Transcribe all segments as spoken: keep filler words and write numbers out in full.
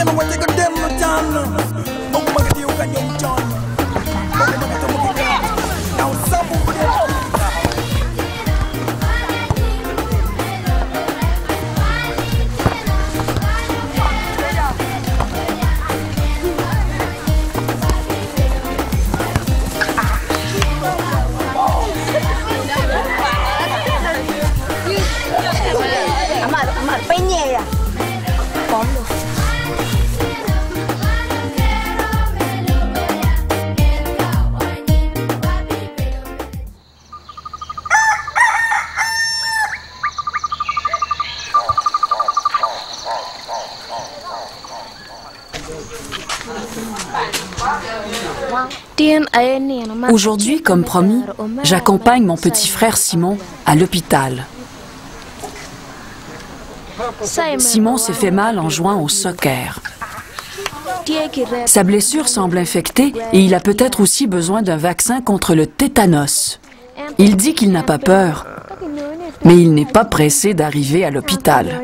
Aujourd'hui, comme promis, j'accompagne mon petit frère Simon à l'hôpital. Simon s'est fait mal en jouant au soccer. Sa blessure semble infectée et il a peut-être aussi besoin d'un vaccin contre le tétanos. Il dit qu'il n'a pas peur, mais il n'est pas pressé d'arriver à l'hôpital.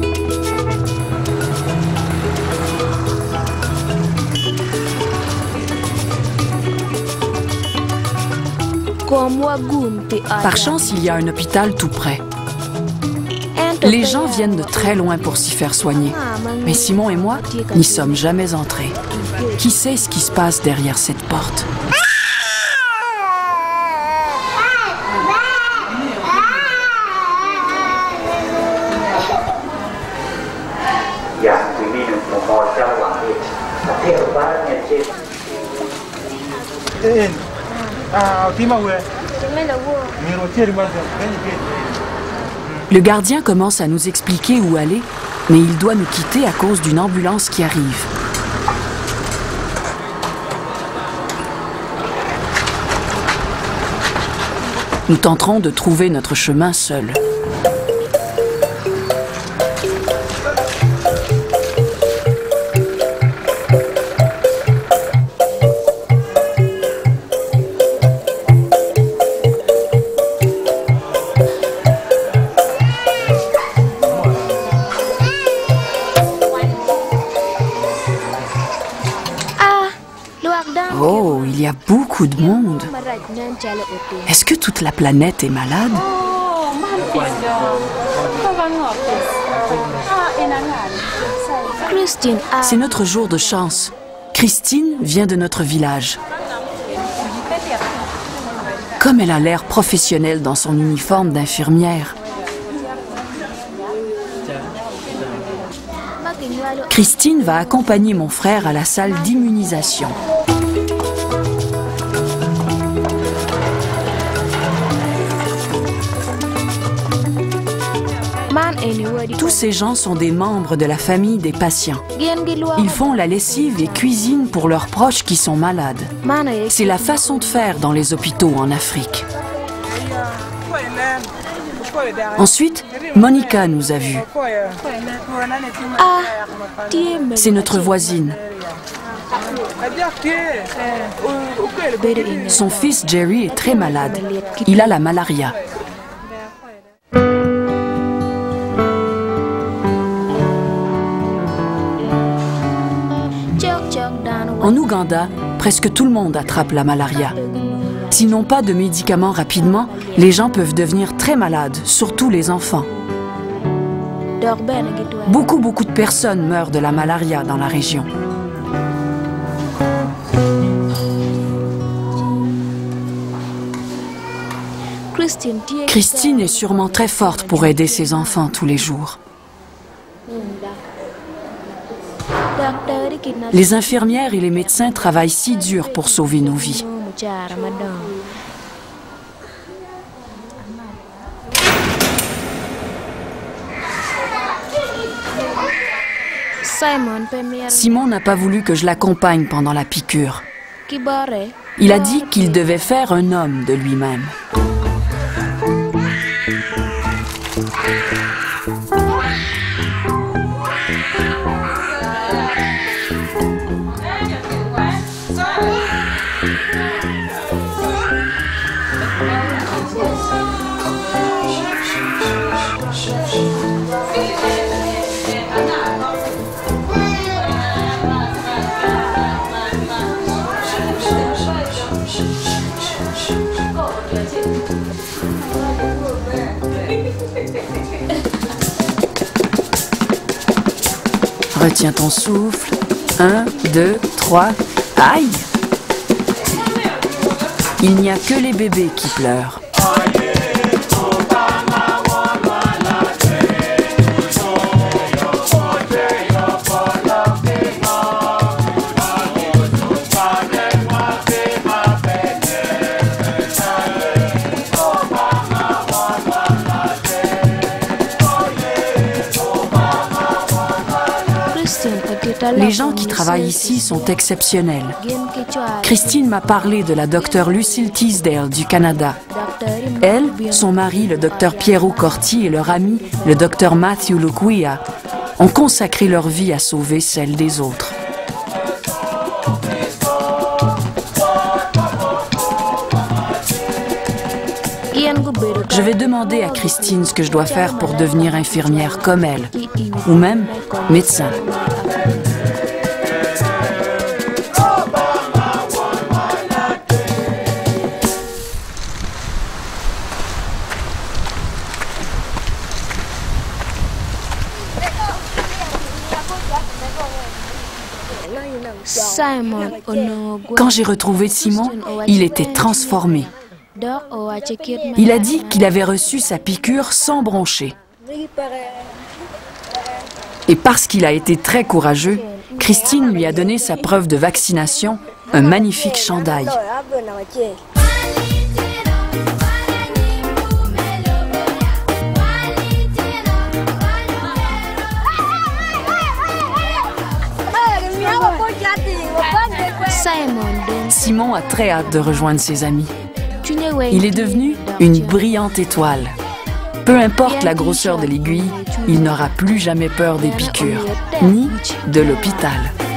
Par chance, il y a un hôpital tout près. Les gens viennent de très loin pour s'y faire soigner. Mais Simon et moi n'y sommes jamais entrés. Qui sait ce qui se passe derrière cette porte? Le gardien commence à nous expliquer où aller, mais il doit nous quitter à cause d'une ambulance qui arrive. Nous tenterons de trouver notre chemin seuls. Oh, il y a beaucoup de monde. Est-ce que toute la planète est malade? C'est notre jour de chance. Christine vient de notre village. Comme elle a l'air professionnelle dans son uniforme d'infirmière. Christine va accompagner mon frère à la salle d'immunisation. Tous ces gens sont des membres de la famille des patients. Ils font la lessive et cuisinent pour leurs proches qui sont malades. C'est la façon de faire dans les hôpitaux en Afrique. Ensuite, Monica nous a vus. C'est notre voisine. Son fils Jerry est très malade. Il a la malaria. En Ouganda, presque tout le monde attrape la malaria. S'ils n'ont pas de médicaments rapidement, les gens peuvent devenir très malades, surtout les enfants. Beaucoup, beaucoup de personnes meurent de la malaria dans la région. Christine est sûrement très forte pour aider ses enfants tous les jours. Les infirmières et les médecins travaillent si dur pour sauver nos vies. Simon n'a pas voulu que je l'accompagne pendant la piqûre. Il a dit qu'il devait faire un homme de lui-même. Retiens ton souffle. Un, deux, trois. Aïe! Il n'y a que les bébés qui pleurent. Les gens qui travaillent ici sont exceptionnels. Christine m'a parlé de la docteure Lucille Teasdale du Canada. Elle, son mari, le docteur Piero Corti, et leur ami, le docteur Matthew Luquia, ont consacré leur vie à sauver celle des autres. Je vais demander à Christine ce que je dois faire pour devenir infirmière comme elle, ou même médecin. Quand j'ai retrouvé Simon, il était transformé. Il a dit qu'il avait reçu sa piqûre sans broncher. Et parce qu'il a été très courageux, Christine lui a donné sa preuve de vaccination, un magnifique chandail. Simon a très hâte de rejoindre ses amis. Il est devenu une brillante étoile. Peu importe la grosseur de l'aiguille, il n'aura plus jamais peur des piqûres, ni de l'hôpital.